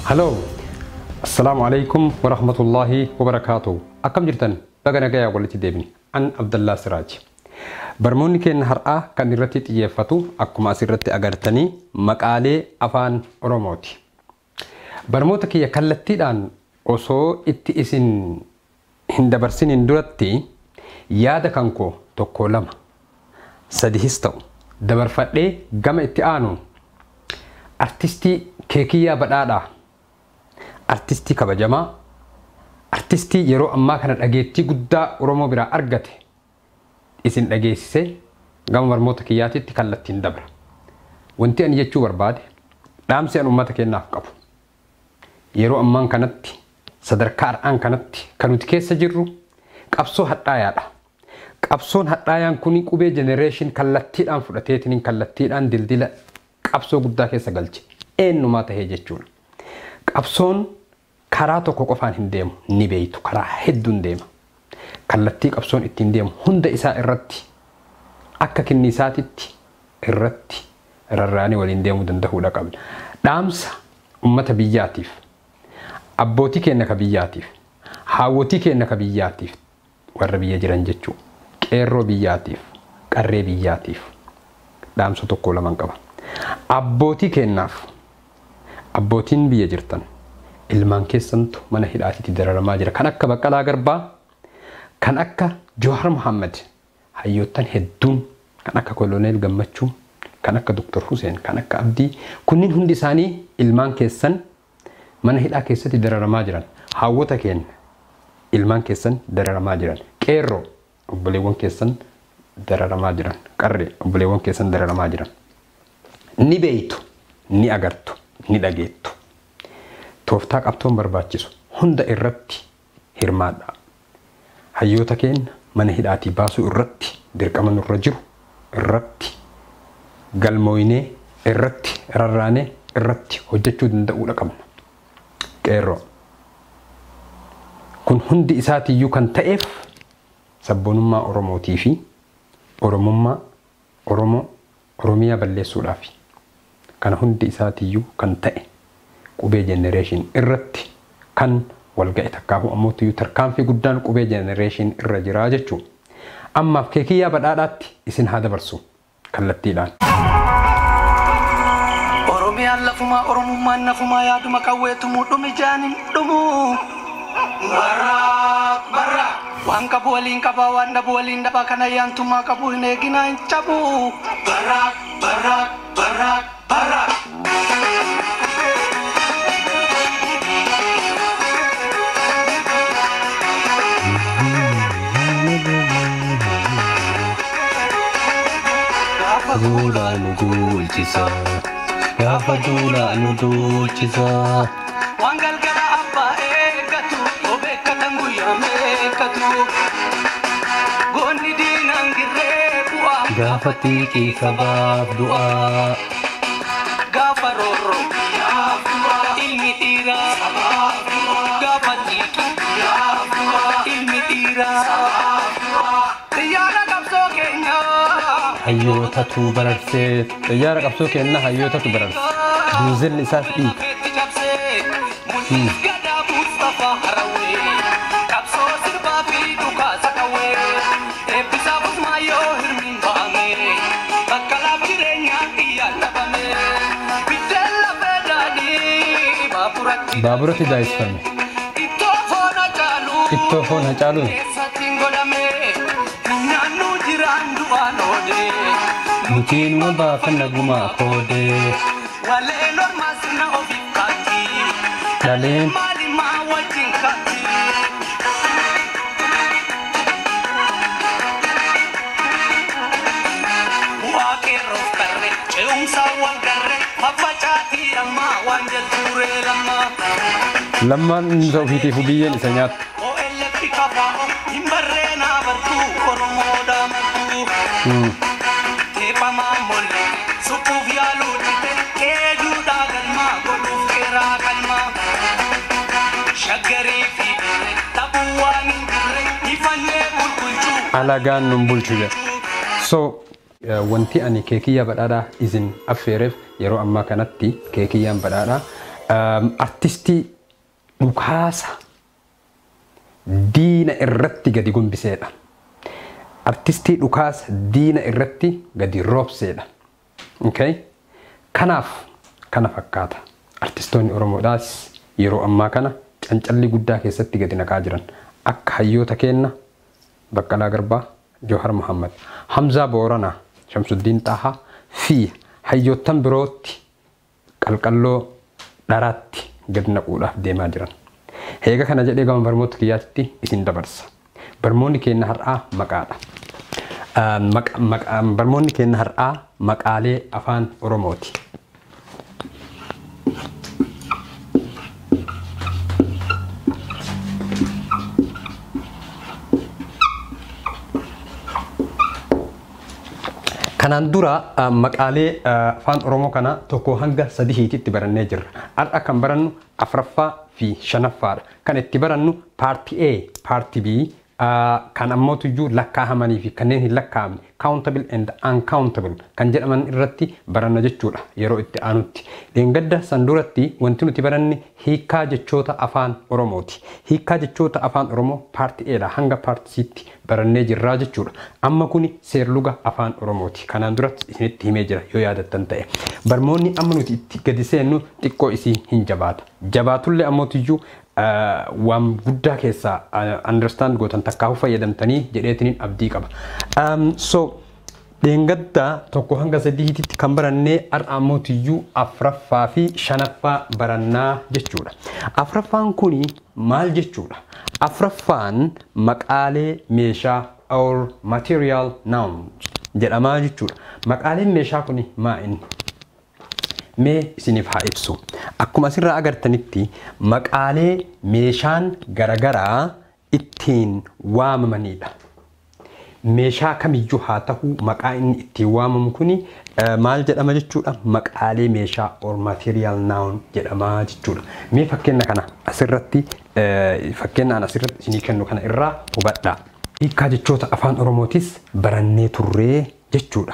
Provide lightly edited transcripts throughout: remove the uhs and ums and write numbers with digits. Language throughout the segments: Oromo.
Halo, Assalamualaikum warahmatullahi wabarakatuh. Akkam jirtan baga nagaya walitti deebine. An Abdullah Siraj. Barmoonni keenya har'aa kan irratti xiyyeeffatu akkuma asirratti agartanii maqaalee afaan Oromooti. Barmoota kiyya kallattiidhaan osoo itti isin hin dabarsinin duratti yaada kankoo tokko lama sadihis ta'u dabarfadhee gama itti aanu artistii Keekiyyaa Badhaadhaa, artistii kabajamaa, artistii yeroo ammaa kana dhageettii guddaa Oromoo biraa argate isin dhageessise gama barmoota kiyyaatitti kallattiin dabra. Wanti ani jechuu barbaade dhaamsi an uummata keenyaaf qabu. Yeroo ammaan kanatti sadarkaa har'aan kanatti kan nuti keessa jirru qabsoo hadhaayaadha. Qabsoon hadhaayaan kuni qubee generation kallattiidhaan fudhateetiin kallattiidhaan dildila qabsoo guddaa keessa galche. Eenyumaa tahee jechuudha. Qabsoon karaa tokko qofaan hin deemu ni beeytu karaa hedduun deema. Kallattii qabsoon ittiin deemu hunda isaa irratti akka kinniisaatitti irratti rarraanii waliin deemuu danda'uudha qabna. Dhaamsa uummata biyyaatiif, abbootii keenya ka biyyaatiif, haawwotii keenya ka biyyaatiif warra biyya jiran jechuudha. Qeerroo biyyaatiif, qarree biyyaatiif dhaamsa tokko laman qaba. Abbootii keenyaaf abbootiin biyya jirtan ilmaan keessantu mana hidhaatitti dararamaa jira. Kan akka Baqqalaa Garbaa, kan akka Jowaar Mohaammed, hayyoottan hedduun kan akka Koloneel Gammachuu, kan akka Dr. Hussein, kan akka Abdii, kunniin hundi isaanii ilmaan keessan mana hidhaa keessatti dararamaa jiran. Haawwota keenya ilmaan keessan dararamaa jiran. Qeerroo obboleewwan keessan dararamaa jiran. Qarree obboleewwan keessan dararamaa jiran. Ni beeytu, ni agartu, ni dhageettu. Tooftaa qabsoon barbaachisu hunda irratti hirmaadhaa. Hayyoota keenya mana hidhaatii baasuu irratti dirqama nurra jiru irratti galmooynee irratti rarraanee irratti hojjechuu danda'uudha qabna. Qeerroo kun hundi isaatiiyyuu kan ta'eef sabboonummaa Oromootii fi Oromummaa Oromiyaa balleessuudhaafi. Kana hundi isaatiiyyuu kan ta'e qubee generation irratti kan walga'e takkaafu ammoottiyyuu tarkaanfii guddaan qubee generation irra jiraa jechuudha. Ammaaf Keekiyyaa Badhaadhaatti isin haa dabarsu kallattiidhaan. Oromiyaan lafumaa Oromummaan nafumaa yaaduma qawweetu muudhumi jaanin dhumu. Barraa waan qabu waliin qabaa waan dhabu waliin dhabaa kana yaantummaa qabu hin eeginaa hin cabu. Barraa. Gaafa duula nu duulchisa. Waan galgala abbaa eeggatu yoo beekkatan guyyaa meeqatu. Goonni diinaan girree bu'aa. Gaafa xiiqii sabaaf du'aa. Gaafa roorroo yaaf du'aa. Ilmi dhiiraa sabaaf du'aa. Gaafa xiiqii yaaf du'aa. Ilmi dhiiraa sabaaf du'aa. Xiyyaara qabsoo keenyaa. Hayyootatu bararsee. Xiyyaara qabsoo keenya hayyootatu bararse. Duuzelli isaas dhiiga. Baaburatti daa'isfame. Ittoo foon hacaaluun. Mutiin mabaafa nagumaa koodee. Dhaleen. Lammaan inni ofiitiif biyyeen isa nyaata. Alagaan nun bulchu jedha. So wanti ani Keekiyyaa Badhaadhaa isin affeereef yeroo ammaa kanatti Keekiyyaan Badhaadhaa artistii dhukaasa diina irratti gadi gombiseedha. Artistii dhukaasa diina irratti gadi roobseedha. Okay? Kanaaf kana fakkaata. Artistoonni Oromoodhaas yeroo ammaa kana cancalli guddaa keessatti gadi naqaa jiran akka hayyoota kenna Baqqalaa Garbaa, Jawhar Muhammad, Hamzaa Booranaa, Shamsuddin Xahaa fi hayyootan birootti qalqalloo dharaatti gadi naquudhaaf deemaa jiran. Heega kana jedhee gama barmoota kiyyaatti isin dabarsa. Barmoonni keenya har'aa maqaadha. Barmoonni keenya har'aa maqaalee afaan Oromooti. Kanaan dura maqaalee afaan Oromoo kana tokko hanga sadiitti barannee jirra. Har'a kan barannu afuraffaa fi shanaffaadha. Kan itti barannu paartii A, paartii B, kan ammoo tuyyuu lakkaa'amanii fi kanneen hin lakkaa'amne countable and uncountable kan jedhaman irratti baranna jechuudha yeroo itti aanutti. Dheengadda san duratti wanti nuti baranne hiikaa jechoota afaan Oromooti. Hiikaa jechoota afaan Oromoo paartii Eedha hanga paartii Ctti barannee jirraa jechuudha. Amma kuni seerluga afaan Oromooti. Kanaan duratti isinitti himee jira yoo yaadattan ta'e. Barmoonni amma nuti itti gadi seennu xiqqoo isii hin jabaata. Jabaatullee ammoo tuyyuu waan guddaa keessaa understand gootan takkaa'uu fayyadamtanii jedheetiniin abdii qaba. So dheengadda tokko hanga sadiitti kan barannee har'a ammoo tuyyuu afuraffaa fi shanaffaa barannaa jechuudha. Afuraffaan kuni maal jechuudha? Afuraffaan maqaalee meeshaa or material nouns jedhamaa jechuudha. Maqaaleen meeshaa kuni maa inni? Mee isiniif haa ibsu. Akkuma asirraa agartanitti maqaalee meeshaan garagaraa ittiin waamamanidha. Meeshaa kamiyyuu haa ta'u maqaa inni ittiin waamamu kuni maal jedhama jechuudha? Maqaalee meeshaa or material noun jedhama jechuudha. Mee fakkeenya kana asirratti fakkeenya asirratti isinii kennu kana irraa hubadhaa. Hiikaa jechoota afaan Oromootis barannee turree jechuudha.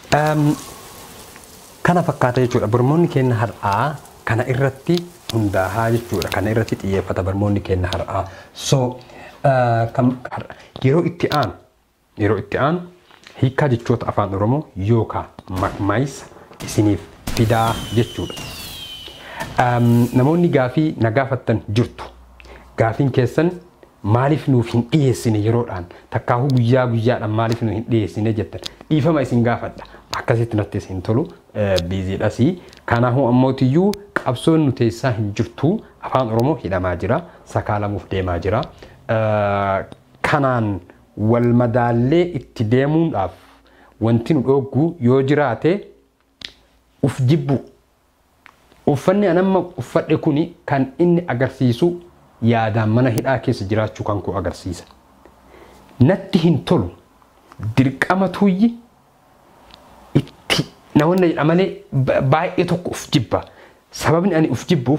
Kana fakkaata jechuudha. Barmoonni keenya har'aa kana irratti hundaahaa jechuudha. Kana irratti xiyyeeffata barmoonni keenya har'aa. So yeroo itti aanu hiikaa jechoota afaan Oromoo yookaan maqmaayisa isiniif fidaa jechuudha. Namoonni gaafii na gaafattan jirtu. Gaafiin keessan maaliif nuuf hin dhiyeessine yeroodhaan takkaahuu guyyaa guyyaadhaan maaliif nuuf hin dhiyeessine jettan dhiifama isin gaafadha. Akkasitti natti isin tolu biiziidhasii. Kanaafuu ammootiyyuu qabsoon nu teessaa hin jirtu afaan Oromoo hidhamaa jira. Sakaalamuuf deemaa jira. Kanaan wal madaallee itti deemuudhaaf wanti nu dhoogguu yoo jiraate uf jibbu. Uffanni anamma uffadhe kuni kan inni agarsiisu yaadaan mana hidhaa keessa jiraachuu kan koo agarsiisa. Natti hin tolu dirqama tuyyi itti namoonni jedha malee baay'ee tokko uf jibba. Sababni ani uf jibbuuf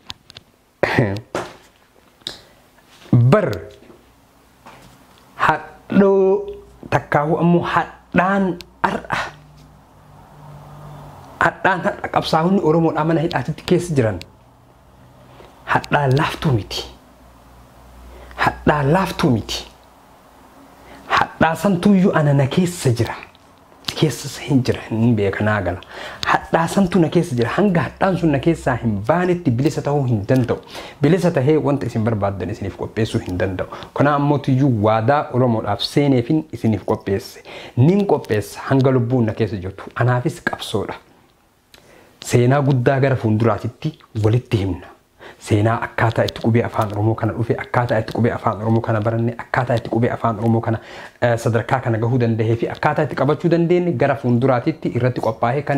bar hadhoo takkaahu ammoo hadhaan har'a. Hadhaan har'a qabsaa'onni Oromoodhaa mana hidhaatitti keessa jiran. Hadhaan laaftuu miti. Hadhaan laaftuu miti. Hadhaa santuyyuu ana na keessa jira. Keessa hin jira hin beekanaa gala. Hadhaa santu na keessa jira. Hanga hadhaan sun na keessaa hin baanetti bilisa ta'uu hin danda'u. Bilisa tahee wanta isin barbaaddan isiniif qopheessuu hin danda'u. Kana ammoo tuyyuu waadaa Oromoodhaaf seeneefin isiniif qopheesse. Nin qopheessa hanga lubbuun na keessa jirtu. Anaafis qabsoodha. Seenaa guddaa gara fuulduraatitti walitti himna. Seenaa akkaataa itti qubee afaan Oromoo kana dhufe, akkaataa itti qubee afaan Oromoo kana baranne, akkaataa itti qubee afaan Oromoo kana sadarkaa kana gahuu dandahee fi akkaataa itti qabachuu dandeenye gara fuulduraatitti irratti qophaa'ee kan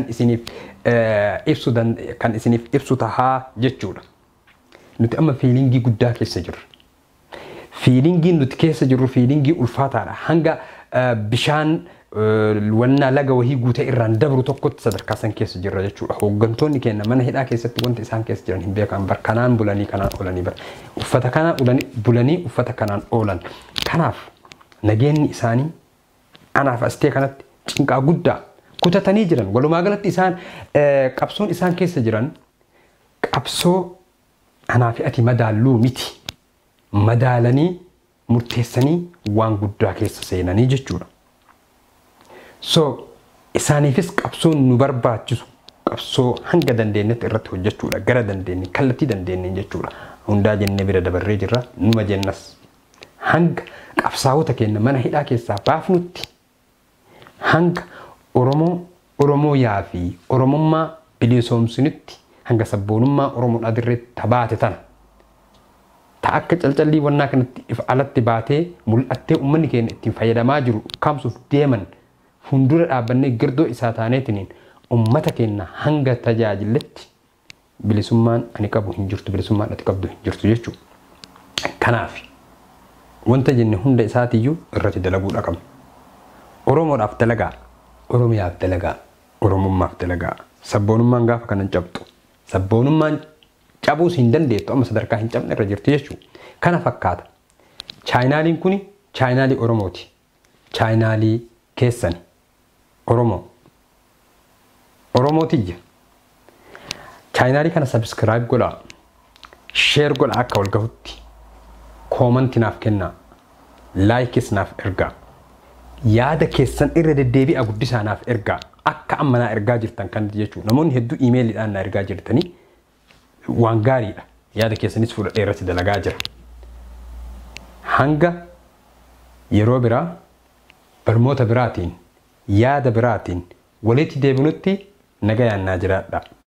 isiniif ibsu tahaa jechuudha. Nuti amma fiilingii guddaa keessa jirra. Fiilingiin nuti keessa jirru fiilingii ulfaataadha. Hanga bishaan wanna laga wahii guute irraan dabru tokkotti sadarkaa san keessa jirra jechuudha. Hooggantoonni keenya mana hidhaa keessatti wanti isaan keessa jiran hin beekan bar kanaan bulanii kanaan oolanii bar uffata kana bulanii uffata kanaan oolan. Kanaaf nageenyi isaanii anaaf astee kanatti cinqaa guddaa kutatanii jiran. Walumaa galatti isaan qabsoon isaan keessa jiran qabsoo anaa fi ati madaaluu miti. Madaalanii murteessanii waan guddaa keessa seenanii jechuudha. So isaaniifis qabsoon nu barbaachisu qabsoo hanga dandeenyetti irratti hojjechuudha. Gara dandeenye kallattii dandeenye jechuudha. Hundaa jennee bira dabarree jirra. Numa jennas hanga qabsaa'ota keenya mana hidhaa keessaa baafnutti hanga Oromoo yaafi Oromummaa bilisoomsinutti hanga sabboonummaa Oromoodhaa dirreetti tabaate tana. Ta akka calcallii wannaa kanatti if alatti baatee mul'attee uummanni keenya ittiin fayyadamaa jiru kaamsuuf deeman fuuldura dhaabbannee girdoo isaa taaneetiniin uummata keenya hanga tajaajiletti bilisummaan ani qabu hin jirtu, bilisummaan ati qabdu hin jirtu jechuudha. Kanaaf wanta jenne hunda isaatiiyyuu irratti dalaguudha qabna. Oromoodhaaf dalagaa, Oromiyaaf dalagaa, Oromummaaf dalagaa. Sabboonummaan gaafa kanan cabxu. Sabboonummaan cabuus hin dandeettu amma sadarkaa hin cabne irra jirti jechuudha. Kana fakkaata. Chaayinaaliin kuni chaayinaalii Oromooti. Chaayinaalii keessani. Oromootiyya. Chaayinaalii kana subscribe godhaa. Share godhaa akka wal gahutti. Koomantii naaf kennaa. Laayikis naaf ergaa. Yaada keessan irra deddeebi'a guddisaa naaf ergaa. Akka amma naa ergaa jirtan kan jechuudha. Namoonni hedduu iimeeliidhaan naa ergaa jirtanii waan gaariidha. Yaada keessanis fudhadhee irratti dalagaa jira. Hanga yeroo biraa barmoota biraatiin yaada biraatiin walitti deebinutti nagayaan naa jiraadha.